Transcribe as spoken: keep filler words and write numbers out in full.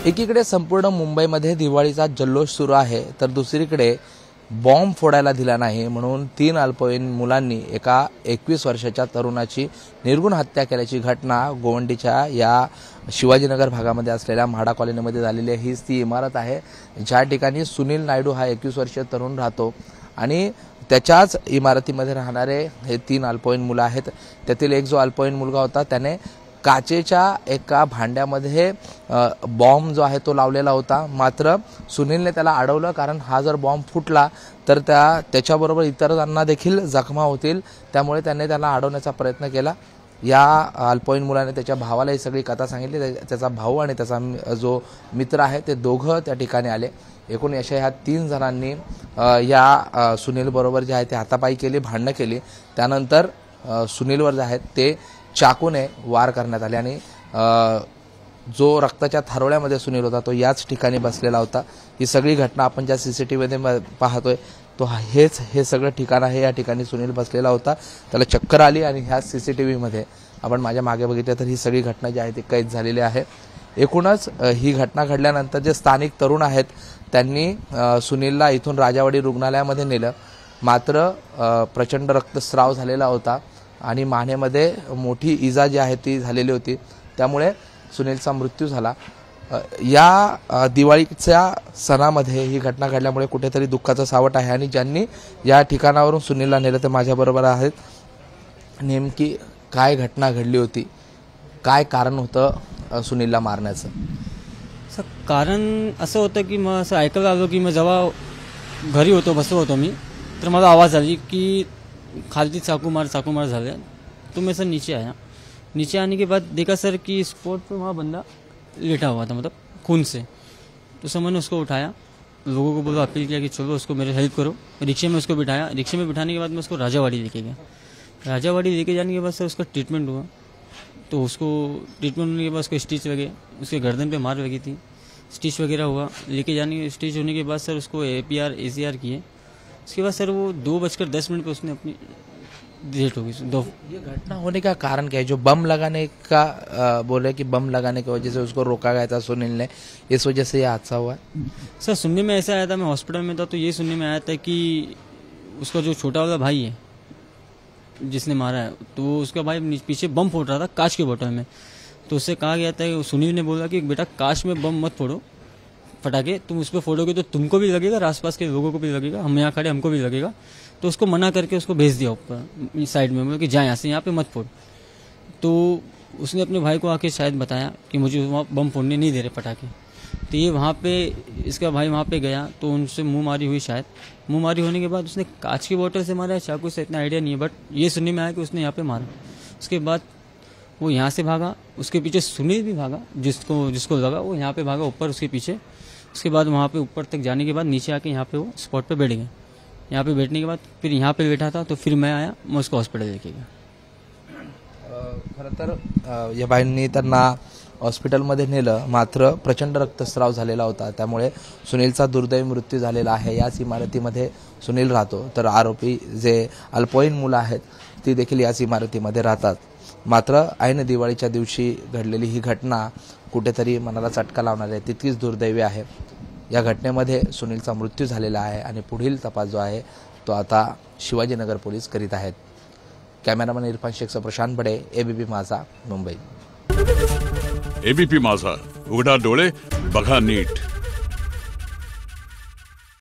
एकीकडे संपूर्ण मुंबईमध्ये दिवाळीचा जल्लोष सुरू आहे, तर दुसरीकडे बॉम्ब फोडायला दिला नाही म्हणून तीन अल्पवयीन मुलांनी एका एकवीस वर्षाच्या तरुणाची निर्गुण हत्या केल्याची घटना गोवंडीच्या या शिवाजीनगर भागामध्ये असलेल्या म्हाडा कॉलनीमध्ये झालेली आहे। हीच ती इमारत आहे ज्या ठिकाणी सुनील नायडू हा एकवीस वर्षीय तरुण राहतो आणि त्याच्याच इमारतीमध्ये राहणारे हे तीन अल्पवयीन मुलं आहेत। त्यातील एक जो अल्पवयीन मुलगा होता त्याने काचेच्या एका भांड्यामध्ये बॉम्ब जो आहे तो लावलेला होता, मात्र सुनीलने त्याला अडवलं, कारण हा जर बॉम्ब फुटला तर त्या त्याच्याबरोबर इतरांना देखील जखमा होतील, त्यामुळे त्याने त्याला अडवण्याचा प्रयत्न केला। या अल्पवयीन मुलाने त्याच्या भावाला ही सगळी कथा सांगितली। त्याचा भाऊ आणि त्याचा जो मित्र आहे ते दोघं त्या ठिकाणी आले। एकूण अशा ह्या तीन जणांनी या सुनील बरोबर जे आहे ते हातापाई केली, भांडणं केली। त्यानंतर सुनीलवर जे आहेत ते चाकूने वार करण्यात आले आणि जो रक्ताच्या थारोळ्यामध्ये सुनील होता तो याच ठिकाणी बसलेला होता। ही सगळी घटना आपण ज्या सीसीटीव्हीमध्ये पाहतोय तो हेच हे सगळं ठिकाण आहे। या ठिकाणी सुनील बसलेला होता, त्याला चक्कर आली आणि ह्या सीसीटीव्हीमध्ये आपण माझ्या मागे बघितलं तर ही सगळी घटना जी आहे ती कैद झालेली आहे। एकूणच ही घटना घडल्यानंतर जे स्थानिक तरुण आहेत त्यांनी सुनीलला इथून राजावाडी रुग्णालयामध्ये नेलं, मात्र प्रचंड रक्तस्राव झालेला होता आणि मानेमध्ये मोठी इजा जी आहे ती झालेली होती, त्यामुळे सुनीलचा मृत्यू झाला। या दिवाळीच्या सणामध्ये ही घटना घडल्यामुळे कुठेतरी दुःखाचं सावट आहे आणि ज्यांनी या ठिकाणावरून सुनीलला नेलं ते माझ्याबरोबर आहेत। नेमकी काय घटना घडली होती, काय कारण होतं सुनीलला मारण्याचं? सर कारण असं होतं की मग असं ऐकायला आलो की मग जेव्हा घरी होतो बसलो होतो मी, तर मला आवाज आली की खालती चाकू मार चाकू मार झाले। तो मैं सर नीचे आया, नीचे आने के बाद देखा सर कि स्पॉट पे वहाँ बंदा लेटा हुआ था, मतलब खून से। तो सर मैंने उसको उठाया, लोगों को बोला, अपील किया कि चलो उसको मेरे हेल्प करो। रिक्शे में उसको बिठाया, रिक्शे में बिठाने के बाद मैं उसको राजावाड़ी लेके गया। राजावाड़ी लेके जाने के बाद सर उसका ट्रीटमेंट हुआ, तो उसको ट्रीटमेंट होने के बाद उसको स्टिच लगे, उसके गर्दन पे मार लगी थी, स्टिच वगैरह हुआ। लेके जाने स्टिच होने के बाद सर उसको A P R A C R किए। उसके बाद सर वो दो बजकर दस मिनट पर उसने अपनी डेट हो गई। दो ये घटना होने का कारण क्या है? जो बम लगाने का आ, बोले कि बम लगाने की वजह से उसको रोका गया था सुनील ने, इस वजह से यह हादसा हुआ है। सर सुनने में ऐसा आया था, मैं हॉस्पिटल में था तो ये सुनने में आया था कि उसका जो छोटा वाला भाई है जिसने मारा है, तो उसका भाई पीछे बम फोड़ रहा था कांच के बोतल में। तो उससे कहा गया था, सुनील ने बोला कि बेटा कांच में बम मत फोड़ो, फटाके तुम उस पर फोड़ोगे तो तुमको भी लगेगा, आसपास के लोगों को भी लगेगा, हम यहाँ खड़े हमको भी लगेगा। तो उसको मना करके उसको भेज दिया ऊपर साइड में, मतलब कि जा यहाँ से, यहाँ पे मत फोड़। तो उसने अपने भाई को आके शायद बताया कि मुझे वहाँ बम फोड़ने नहीं दे रहे पटाखे। तो ये वहाँ पे इसका भाई वहाँ पे गया तो उनसे मुँह मारी हुई, शायद मुँह मारी होने के बाद उसने कांच की बोतल से मारा, चाकू से इतना आइडिया नहीं है, बट ये सुनने में आया कि उसने यहाँ पे मारा। उसके बाद वो यहाँ से भागा, उसके पीछे सुनील भी भागा, जिसको जिसको लगा वो यहाँ पे भागा ऊपर उसके पीछे। उसके बाद वहाँ पे ऊपर तक जाने के बाद नीचे आके यहाँ पे वो स्पॉट पे बैठ गए। यहाँ पे बैठने के बाद फिर यहाँ पे बैठा था तो फिर मैं आया, मैं उसको हॉस्पिटल लेके गया। खरं तर या बाईंनी त्यांना हॉस्पिटलमध्ये नेलं, मात्र प्रचंड रक्तस्राव झालेला होता, त्यामुळे सुनीलचा दुर्दैवी मृत्यू झालेला आहे। याच इमारतीमध्ये सुनील राहतो, तर आरोपी जे अल्पवयीन मुलं आहेत ती देखील याच इमारतीमध्ये राहतात। मात्र ऐन दिवाळीच्या दिवशी घडलेली ही घटना कुठेतरी मनाला चटका लावणारी आहे, तितकीच दुर्दैवी आहे। या घटनेमध्ये सुनीलचा मृत्यू झालेला आहे आणि पुढील तपास जो आहे तो आता शिवाजीनगर पोलीस करीत आहेत। कॅमेरामॅन इरफान शेखसह प्रशांत बडे, एबीपी माझा, मुंबई। एबीपी माझा, उघडा डोळे बघा नीट।